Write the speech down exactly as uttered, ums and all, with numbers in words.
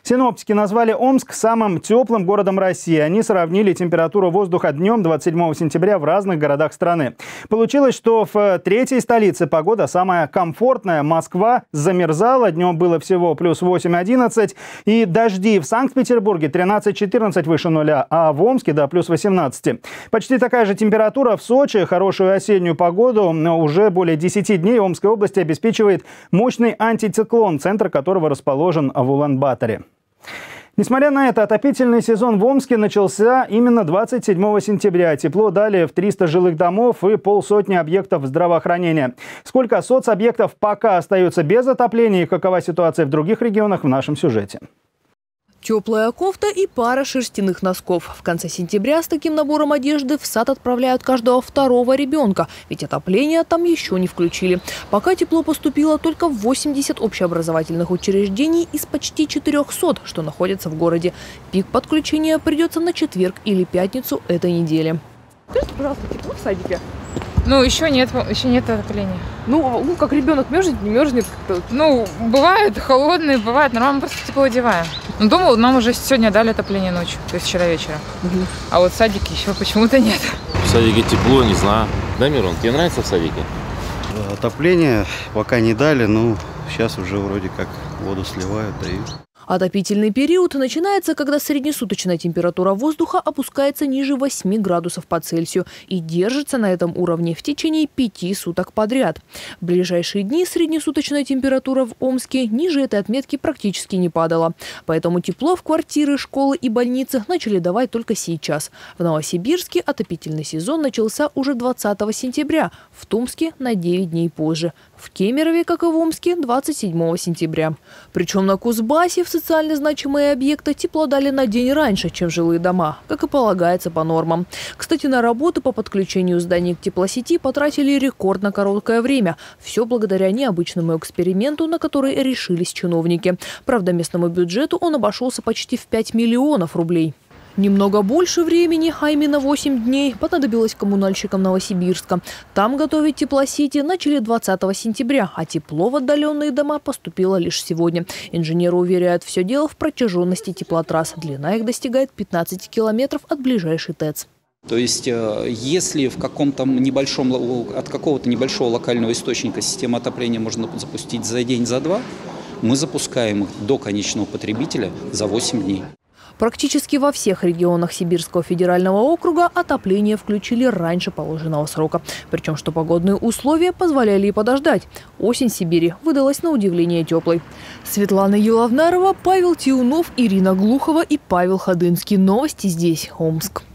Синоптики назвали Омск самым теплым городом России. Они сравнили температуру воздуха днем двадцать седьмого сентября в разных городах страны. Получилось, что в третьей столице погода самая комфортная. Москва замерзала, днем было всего плюс восемь-одиннадцать. И дожди в Санкт-Петербурге тринадцать-четырнадцать выше нуля, а в Омске до плюс восемнадцати. Почти такая же температура в Сочи. Хорошую осеннюю погоду уже более десяти дней Омской области обеспечивает мощный антициклон, центр которого расположен в Улан-Баторе. Несмотря на это, отопительный сезон в Омске начался именно двадцать седьмого сентября. Тепло дали в триста жилых домов и полсотни объектов здравоохранения. Сколько соцобъектов пока остаются без отопления и какова ситуация в других регионах, в нашем сюжете. Теплая кофта и пара шерстяных носков. В конце сентября с таким набором одежды в сад отправляют каждого второго ребенка. Ведь отопление там еще не включили. Пока тепло поступило только в восемьдесят общеобразовательных учреждений из почти четырёхсот, что находятся в городе. Пик подключения придется на четверг или пятницу этой недели. Скажите, пожалуйста, тепло в садике? Ну, еще нет, еще нет отопления. Ну, ну как ребенок мерзнет, не мерзнет? Ну, бывает холодные, бывает нормально, просто тепло одеваем. Ну, дома нам уже сегодня дали отопление ночью, то есть вчера вечером. Угу. А вот в садике еще почему-то нет. В садике тепло, не знаю. Да, Мирон, тебе нравится в садике? Отопление пока не дали, но сейчас уже вроде как воду сливают, дают. Отопительный период начинается, когда среднесуточная температура воздуха опускается ниже восьми градусов по Цельсию и держится на этом уровне в течение пяти суток подряд. В ближайшие дни среднесуточная температура в Омске ниже этой отметки практически не падала. Поэтому тепло в квартиры, школы и больницы начали давать только сейчас. В Новосибирске отопительный сезон начался уже двадцатого сентября, в Томске на девять дней позже. В Кемерове, как и в Омске, двадцать седьмого сентября. Причем на Кузбассе в социально значимые объекты тепло дали на день раньше, чем жилые дома, как и полагается по нормам. Кстати, на работу по подключению зданий к теплосети потратили рекордно короткое время. Все благодаря необычному эксперименту, на который решились чиновники. Правда, местному бюджету он обошелся почти в пять миллионов рублей. Немного больше времени, а именно восемь дней, понадобилось коммунальщикам Новосибирска. Там готовить теплосети начали двадцатого сентября, а тепло в отдаленные дома поступило лишь сегодня. Инженеры уверяют, все дело в протяженности теплотрасс. Длина их достигает пятнадцати километров от ближайшей ТЭЦ. То есть, если в каком-то небольшом, от какого-то небольшого локального источника систему отопления можно запустить за день, за два, мы запускаем их до конечного потребителя за восемь дней. Практически во всех регионах Сибирского федерального округа отопление включили раньше положенного срока. Причем, что погодные условия позволяли и подождать. Осень в Сибири выдалась на удивление теплой. Светлана Еловнарова, Павел Тиунов, Ирина Глухова и Павел Ходынский. Новости здесь, Омск.